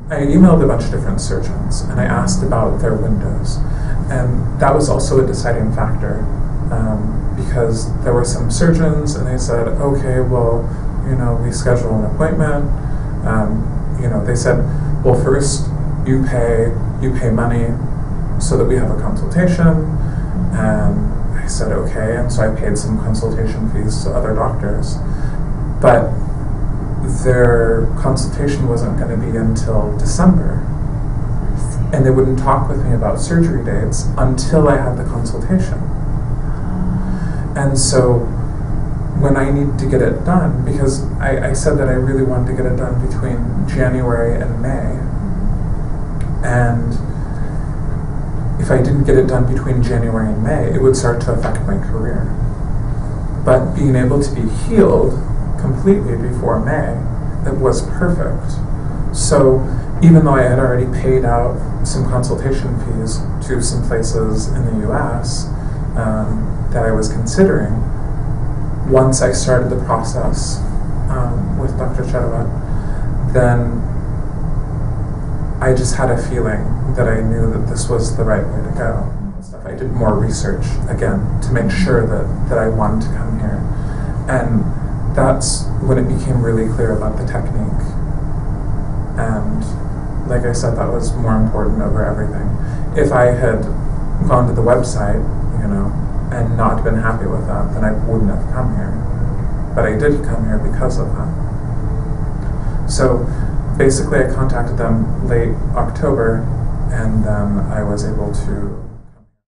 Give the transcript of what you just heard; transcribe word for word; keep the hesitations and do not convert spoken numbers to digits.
I emailed a bunch of different surgeons, and I asked about their windows. And that was also a deciding factor, um, because there were some surgeons, and they said, okay, well, you know, we schedule an appointment. Um, you know, they said, well, first you pay, you pay money so that we have a consultation. And I said, okay, and so I paid some consultation fees to other doctors. But their consultation wasn't going to be until December. And they wouldn't talk with me about surgery dates until I had the consultation. And so when I need to get it done, because I, I said that I really wanted to get it done between January and May, and if I didn't get it done between January and May, it would start to affect my career. But being able to be healed completely before May, it was perfect. So even though I had already paid out some consultation fees to some places in the U S um, that I was considering, once I started the process um, with Doctor Chettawut, then I just had a feeling that I knew that this was the right way to go. I did more research, again, to make sure that, that I wanted to come here. And that's when it became really clear about the technique. And like I said, that was more important over everything. If I had gone to the website, you know, and not been happy with that, then I wouldn't have come here. But I did come here because of that. So basically I contacted them late October, and then I was able to